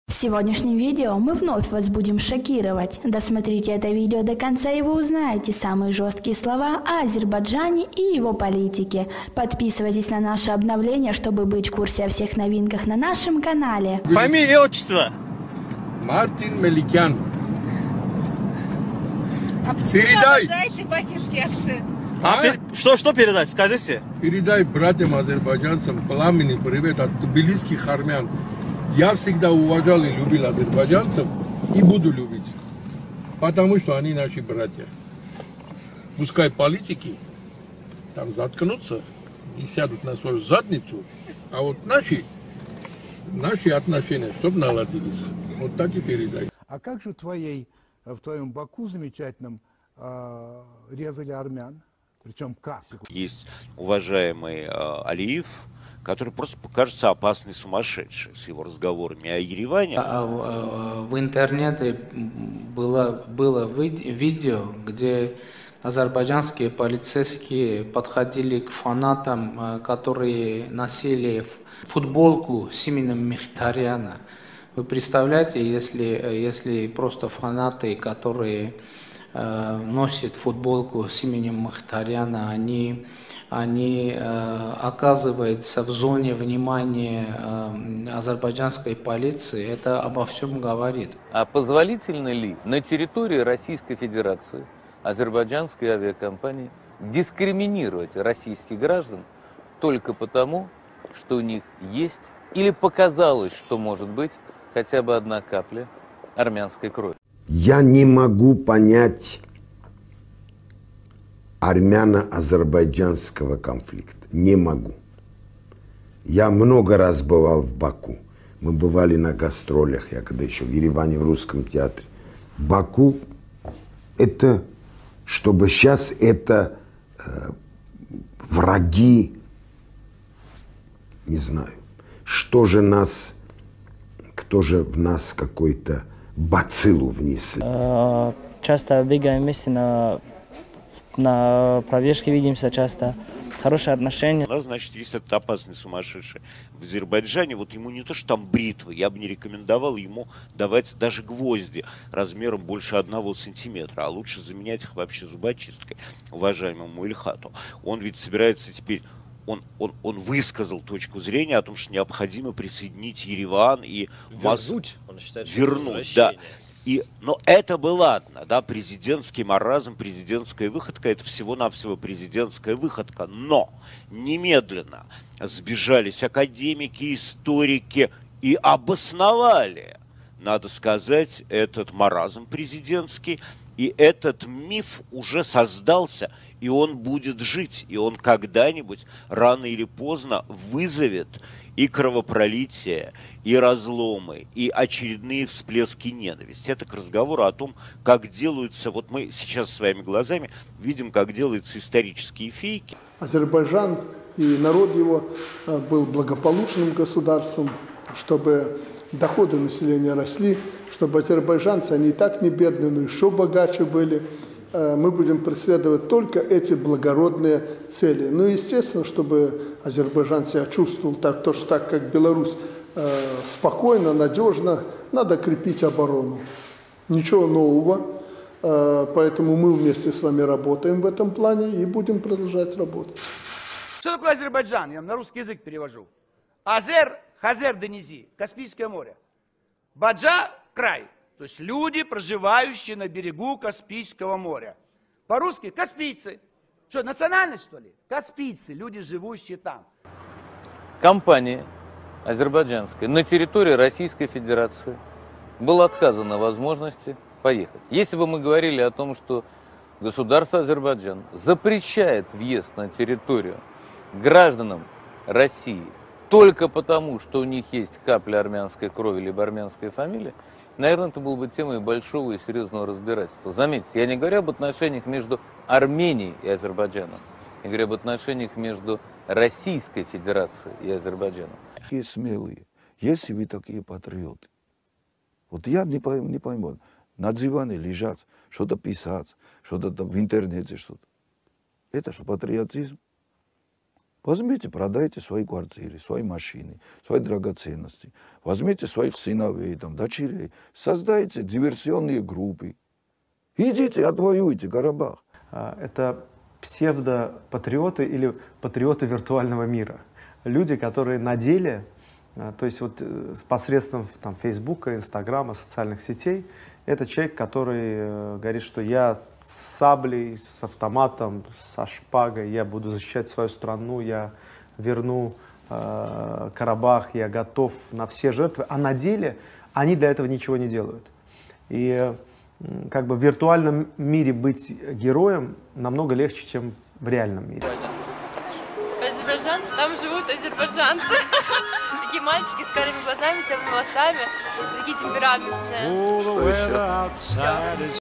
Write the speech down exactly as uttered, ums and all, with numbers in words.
В сегодняшнем видео мы вновь вас будем шокировать. Досмотрите это видео до конца, и вы узнаете самые жесткие слова о Азербайджане и его политике. Подписывайтесь на наше обновление, чтобы быть в курсе о всех новинках на нашем канале. Фамилия и отчество? Мартин Меликян. А почему Передай. вы уважаете бакинский акцент? А, пер... что, что передать? Скажите. Передай братьям азербайджанцам пламенный привет от тбилисских армян. Я всегда уважал и любил азербайджанцев и буду любить, потому что они наши братья. Пускай политики там заткнутся и сядут на свою задницу, а вот наши, наши отношения, чтобы наладились. Вот так и передай. А как же твоей, в твоем Баку замечательном э, резали армян? Причем как? Есть уважаемый э, Алиев, который просто покажется опасный сумасшедший с его разговорами о Ереване. В интернете было, было видео, где азербайджанские полицейские подходили к фанатам, которые носили футболку с именем Михтаряна. Вы представляете, если, если просто фанаты, которые э, носят футболку с именем Михтаряна, они... они э, оказываются в зоне внимания э, азербайджанской полиции, это обо всем говорит. А позволительно ли на территории Российской Федерации азербайджанской авиакомпании дискриминировать российских граждан только потому, что у них есть или показалось, что может быть хотя бы одна капля армянской крови? Я не могу понять армяно-азербайджанского конфликта. Не могу. Я много раз бывал в Баку. Мы бывали на гастролях, я когда еще в Ереване, в Русском театре. Баку это, чтобы сейчас это э, враги, не знаю, что же нас, кто же в нас какой-то бациллу внесли. Часто бегаем вместе на На пробежке видимся часто, хорошие отношения. У нас, значит, есть этот опасный сумасшедший в Азербайджане. Вот ему не то, что там бритвы, я бы не рекомендовал ему давать даже гвозди размером больше одного сантиметра, а лучше заменять их вообще зубочисткой, уважаемому Ильхату. Он ведь собирается теперь, он, он, он высказал точку зрения о том, что необходимо присоединить Ереван и Вернуть, он считает, вернуть, да. И, но это бы ладно, да, президентский маразм, президентская выходка, это всего-навсего президентская выходка. Но немедленно сбежались академики, историки и обосновали, надо сказать, этот маразм президентский. И этот миф уже создался, и он будет жить, и он когда-нибудь, рано или поздно, вызовет и кровопролитие, и разломы, и очередные всплески ненависти. Это к разговору о том, как делаются, вот мы сейчас своими глазами видим, как делаются исторические фейки. Азербайджан и народ его был благополучным государством, чтобы доходы населения росли, чтобы азербайджанцы, они и так не бедные, но еще богаче были. Мы будем преследовать только эти благородные цели. Ну, естественно, чтобы Азербайджан себя чувствовал так, точно так, как Беларусь, спокойно, надежно, надо крепить оборону. Ничего нового, поэтому мы вместе с вами работаем в этом плане и будем продолжать работать. Что такое Азербайджан? Я на русский язык перевожу. Азер, Хазер, Денизи, Каспийское море. Баджа – край. То есть люди, проживающие на берегу Каспийского моря. По-русски – каспийцы. Что, национальность, что ли? Каспийцы, люди, живущие там. Компания азербайджанская на территории Российской Федерации была отказана возможности поехать. Если бы мы говорили о том, что государство Азербайджан запрещает въезд на территорию гражданам России только потому, что у них есть капля армянской крови либо армянская фамилия, наверное, это было бы темой большого и серьезного разбирательства. Заметьте, я не говорю об отношениях между Арменией и Азербайджаном, я говорю об отношениях между Российской Федерацией и Азербайджаном. Такие смелые, если вы такие патриоты, вот я не пойму, не пойму, на диване лежат, что-то писать, что-то там в интернете, что-то. Это что, патриотизм? Возьмите, продайте свои квартиры, свои машины, свои драгоценности. Возьмите своих сыновей, там, дочерей. Создайте диверсионные группы. Идите, отвоюйте Карабах. Это псевдопатриоты или патриоты виртуального мира. Люди, которые на деле, то есть вот посредством там, Фейсбука, Инстаграма, социальных сетей, это человек, который говорит, что я с саблей, с автоматом, со шпагой, я буду защищать свою страну, я верну э, Карабах, я готов на все жертвы, а на деле они для этого ничего не делают. И э, как бы в виртуальном мире быть героем намного легче, чем в реальном мире. Азербайджан, там живут азербайджанцы. Такие мальчики с карими глазами, темными волосами, такие темпераментные.